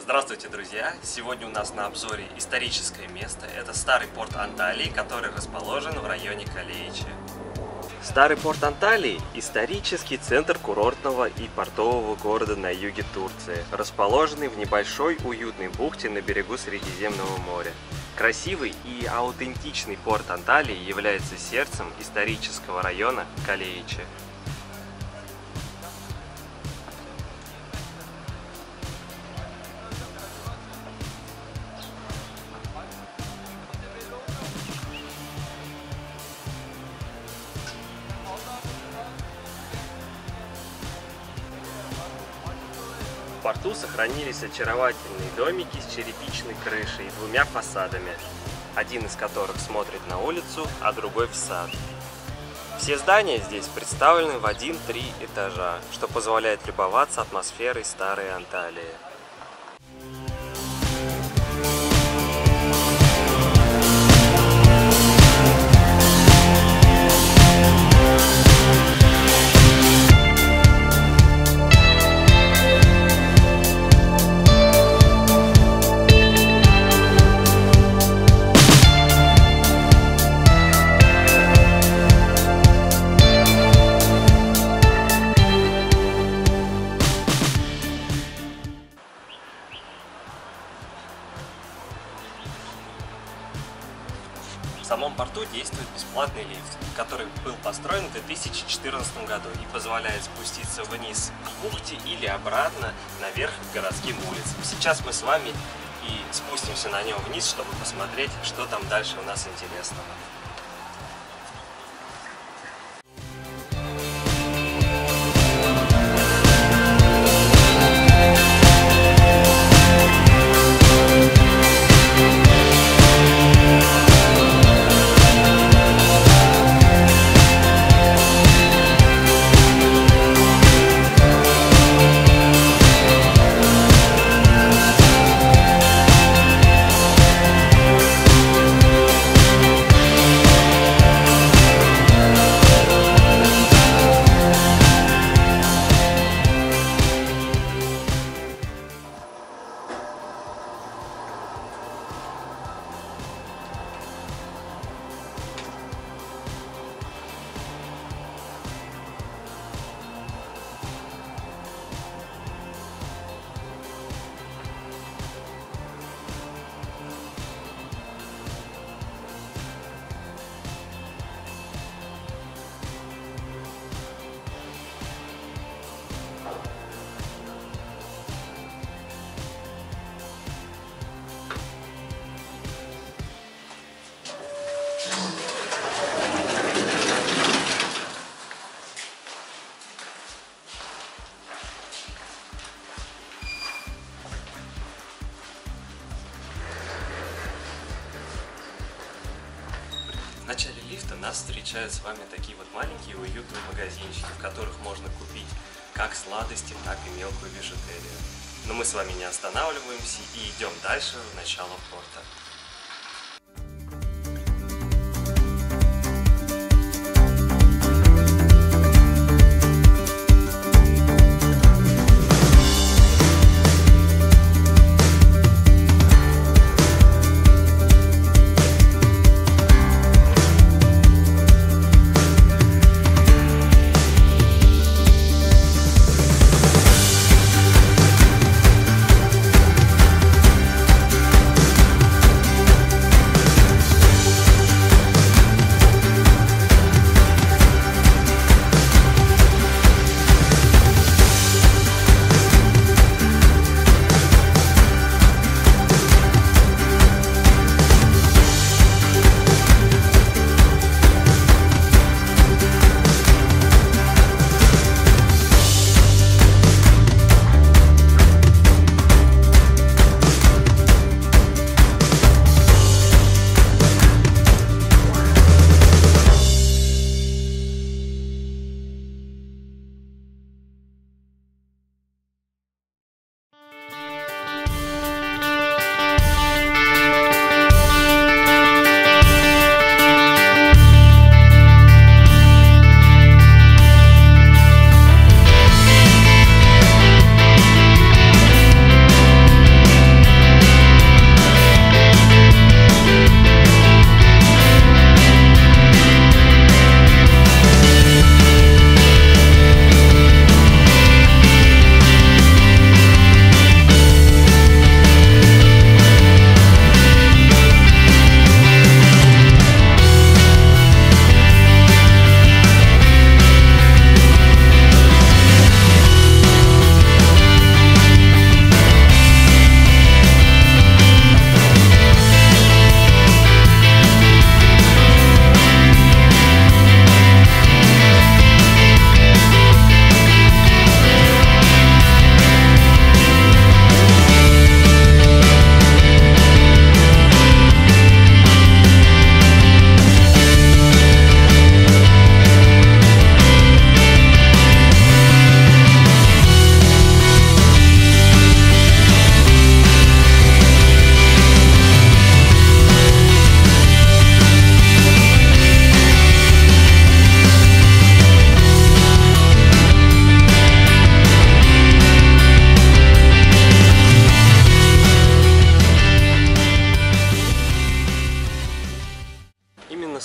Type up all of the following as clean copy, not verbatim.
Здравствуйте, друзья! Сегодня у нас на обзоре историческое место. Это старый порт Анталии, который расположен в районе Калеичи. Старый порт Анталии – исторический центр курортного и портового города на юге Турции, расположенный в небольшой уютной бухте на берегу Средиземного моря. Красивый и аутентичный порт Анталии является сердцем исторического района Калеичи. В порту сохранились очаровательные домики с черепичной крышей и двумя фасадами, один из которых смотрит на улицу, а другой в сад. Все здания здесь представлены в 1-3 этажа, что позволяет любоваться атмосферой старой Анталии. В самом порту действует бесплатный лифт, который был построен в 2014 году и позволяет спуститься вниз к бухте или обратно наверх к городским улицам. Сейчас мы с вами и спустимся на нем вниз, чтобы посмотреть, что там дальше у нас интересного. В начале лифта нас встречают с вами такие вот маленькие уютные магазинчики, в которых можно купить как сладости, так и мелкую бижутерию. Но мы с вами не останавливаемся и идем дальше в начало порта.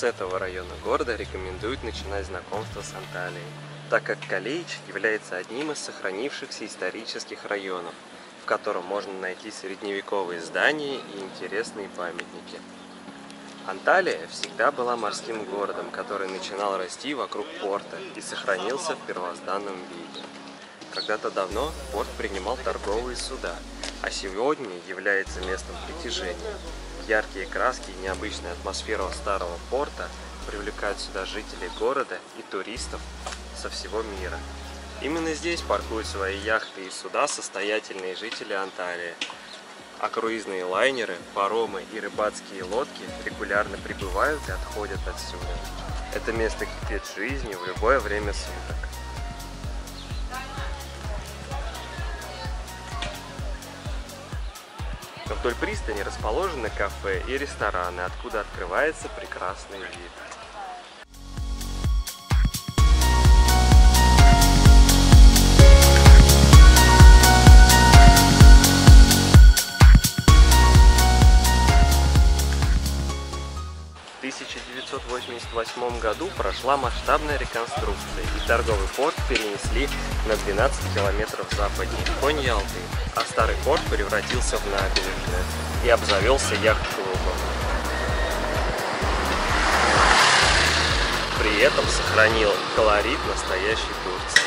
с этого района города рекомендуют начинать знакомство с Анталией, так как Калеич является одним из сохранившихся исторических районов, в котором можно найти средневековые здания и интересные памятники. Анталия всегда была морским городом, который начинал расти вокруг порта и сохранился в первозданном виде. Когда-то давно порт принимал торговые суда, а сегодня является местом притяжения. Яркие краски и необычная атмосфера старого порта привлекают сюда жителей города и туристов со всего мира. Именно здесь паркуют свои яхты и суда состоятельные жители Анталии, а круизные лайнеры, паромы и рыбацкие лодки регулярно прибывают и отходят отсюда. Это место кипит жизнью в любое время суток. Вдоль пристани расположены кафе и рестораны, откуда открывается прекрасный вид. В 1988 году прошла масштабная реконструкция, и торговый порт перенесли на 12 километров западнее Коньи-Алты, а старый порт превратился в набережную и обзавелся яхт-клубом. При этом сохранил колорит настоящей Турции.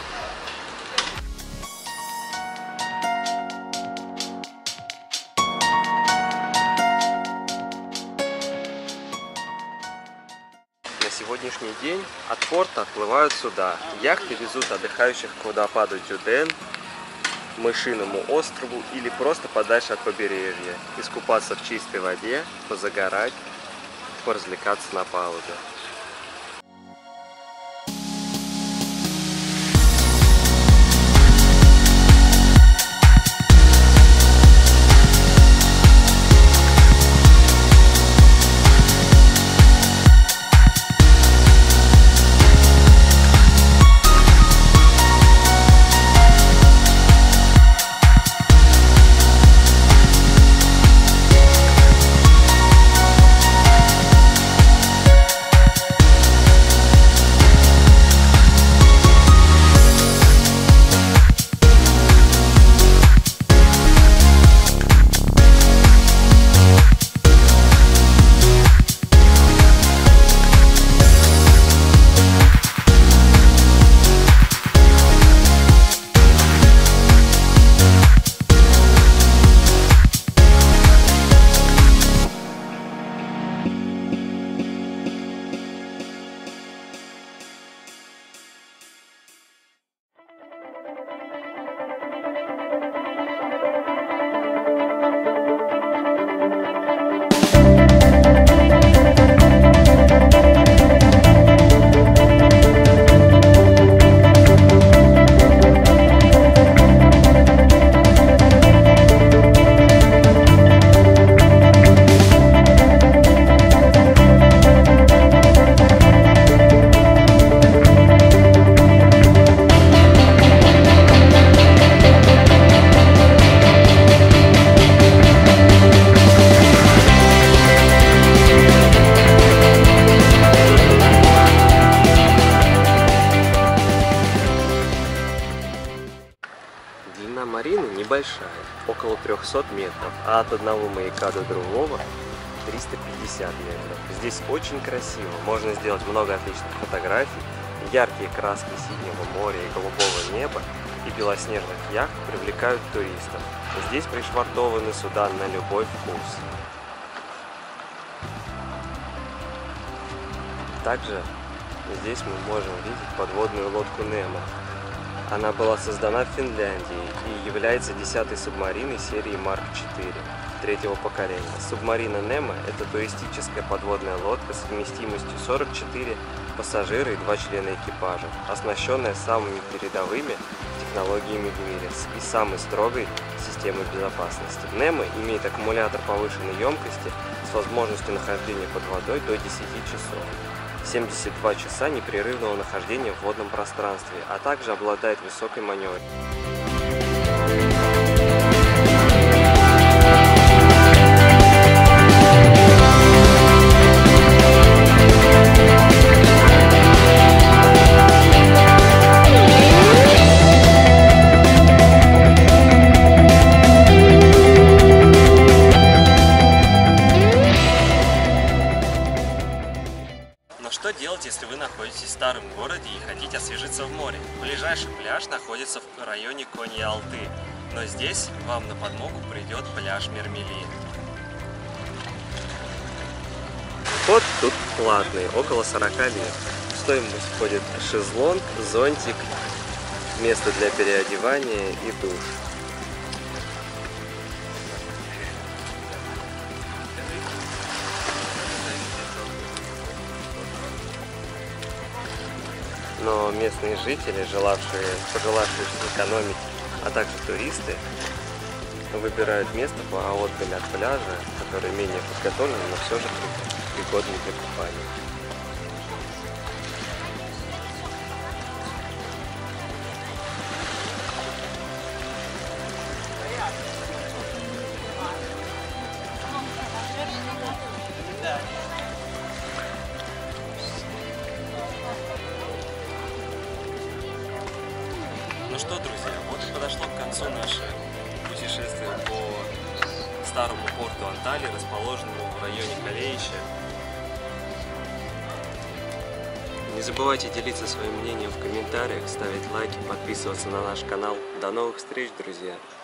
На сегодняшний день от порта отплывают суда. Яхты везут отдыхающих к водопаду Дюден, Мышиному острову или просто подальше от побережья, искупаться в чистой воде, позагорать, поразвлекаться на палубе. Длина Марины небольшая, около 300 метров, а от одного маяка до другого 350 метров. Здесь очень красиво, можно сделать много отличных фотографий. Яркие краски синего моря и голубого неба и белоснежных яхт привлекают туристов. Здесь пришвартованы суда на любой вкус. Также здесь мы можем видеть подводную лодку Немо. Она была создана в Финляндии и является 10-й субмариной серии Марк 4 третьего поколения. Субмарина Немо – это туристическая подводная лодка с вместимостью 44 пассажира и 2 члена экипажа, оснащенная самыми передовыми технологиями в мире и самой строгой системой безопасности. Немо имеет аккумулятор повышенной емкости с возможностью нахождения под водой до 10 часов. 72 часа непрерывного нахождения в водном пространстве, а также обладает высокой маневренностью. пляж находится в районе Конья-Алты, но здесь вам на подмогу придет пляж Мермели. Вход тут платный, около 40 лир. В стоимость входит шезлонг, зонтик, место для переодевания и душ. Но местные жители, пожелавшие сэкономить, а также туристы, выбирают место поотдаль от пляжа, которое менее подготовлено, но все же пригодно для купания. Ну что, друзья, вот и подошло к концу наше путешествие по старому порту Анталии, расположенному в районе Калеича. Не забывайте делиться своим мнением в комментариях, ставить лайки, подписываться на наш канал. До новых встреч, друзья!